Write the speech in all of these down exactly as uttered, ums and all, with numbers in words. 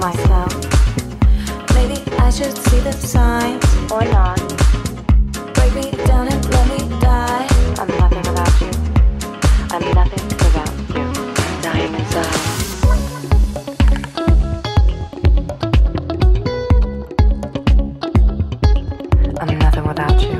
myself. Maybe I should see the signs or not. Break me down and let me die. I'm nothing without you. I'm nothing without you. Dying inside. I'm nothing without you.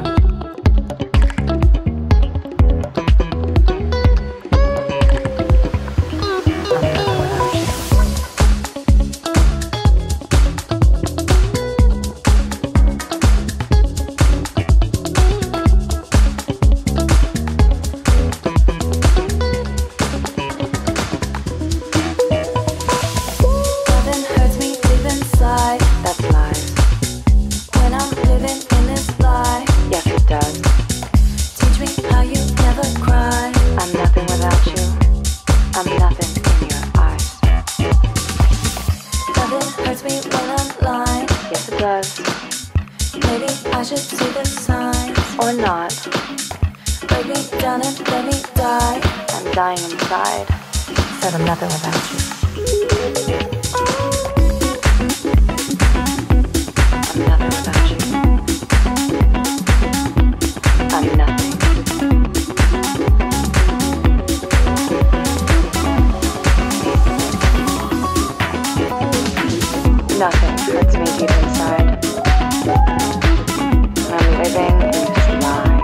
Dying inside. Said I'm nothing without you. I'm nothing without you. I'm nothing. Nothing hurts me deep inside. I'm living in this lie.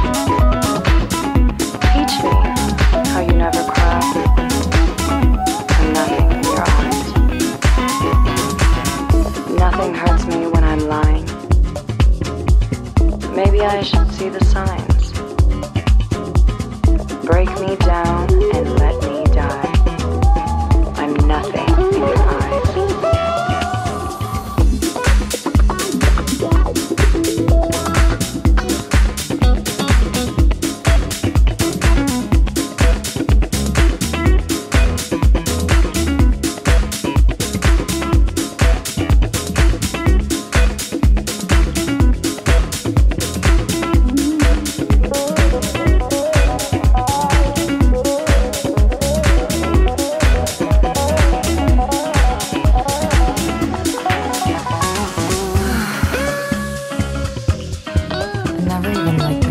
Teach me how you never cry. I'm nothing in your eyes. Nothing hurts me when I'm lying. Maybe I should see the signs. Break me down and let me die. I'm nothing in your eyes. Never even like